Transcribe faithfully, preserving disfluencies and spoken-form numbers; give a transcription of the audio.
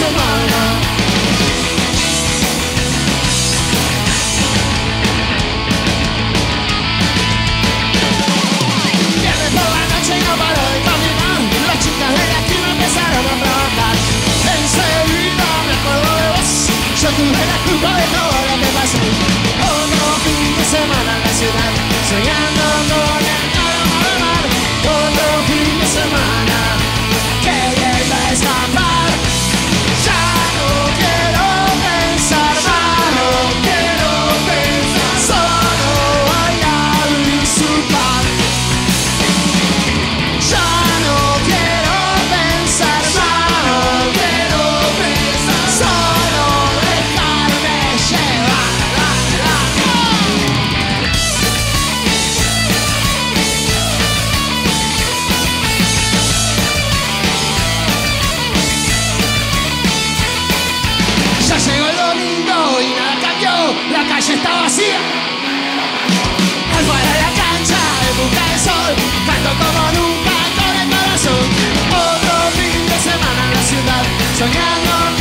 semana. Viernes por la noche y no paro de caminar. Las chicas de la esquina empezaron a trabajar. Enseguida me acuerdo de vos. Yo tuve la culpa de todo lo que pasó. Otro fin de semana en la ciudad, soñando con el aroma del mar. Otro fin de semana, queriendo escapar. Ya no quiero pensar más, no quiero pensar, solo bailar y disfrutar. Ya no quiero pensar más, no quiero pensar, solo dejarme llevar. Ya llegó el domingo y nada cambió, la calle está vacía. Afuera de la cancha, en busca del sol, canto como nunca con el corazón. Otro fin de semana en la ciudad, soñando